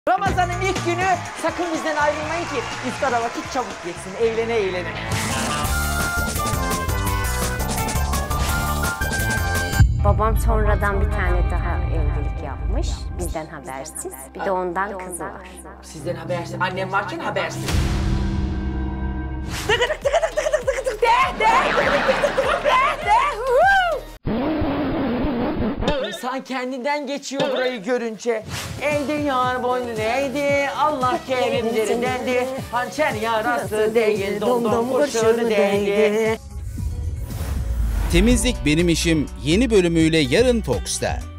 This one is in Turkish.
Ramazan'ın ilk günü sakın bizden ayrılmayın ki iftara vakit çabuk geçsin, eğlene eğlene. Babam sonradan bir tane daha evlilik yapmış, bizden habersiz. Bir de ondan kızı var. Sizden habersiz, annem varken habersiz. Tıkıdık tıkıdık tıkıdık tıkıdık de İnsan kendinden geçiyor burayı görünce. Elde yar boynu neydi, Allah kerimdir dendi. Hançer yarası değil, domdom kurşunu değdi. Temizlik Benim İşim yeni bölümüyle yarın Fox'ta.